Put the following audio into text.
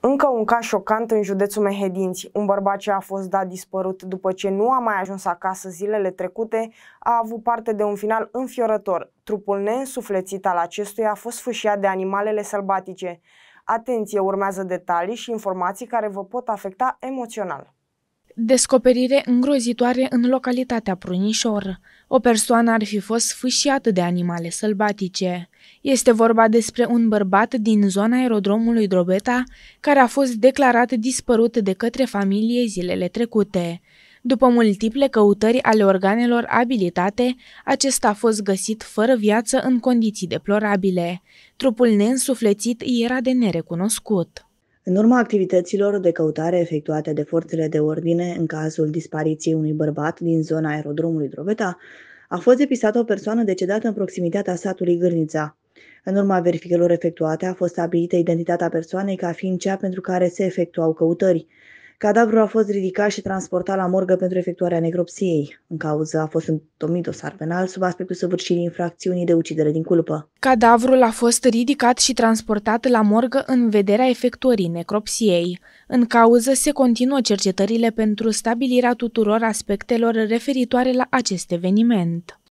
Încă un caz șocant în județul Mehedinți. Un bărbat ce a fost dat dispărut după ce nu a mai ajuns acasă zilele trecute a avut parte de un final înfiorător. Trupul neînsuflețit al acestuia a fost sfâșiat de animalele sălbatice. Atenție, urmează detalii și informații care vă pot afecta emoțional. Descoperire îngrozitoare în localitatea Prunișor. O persoană ar fi fost sfâșiată de animale sălbatice. Este vorba despre un bărbat din zona aerodromului Drobeta, care a fost declarat dispărut de către familie zilele trecute. După multiple căutări ale organelor abilitate, acesta a fost găsit fără viață în condiții deplorabile. Trupul neînsuflețit era de nerecunoscut. În urma activităților de căutare efectuate de forțele de ordine în cazul dispariției unui bărbat din zona aerodromului Drobeta, a fost depistată o persoană decedată în proximitatea satului Gârnița. În urma verificărilor efectuate a fost stabilită identitatea persoanei ca fiind cea pentru care se efectuau căutări. Cadavrul a fost ridicat și transportat la morgă pentru efectuarea necropsiei. În cauză a fost întomit dosar penal sub aspectul săvârșirii infracțiunii de ucidere din culpă. Cadavrul a fost ridicat și transportat la morgă în vederea efectuării necropsiei. În cauză se continuă cercetările pentru stabilirea tuturor aspectelor referitoare la acest eveniment.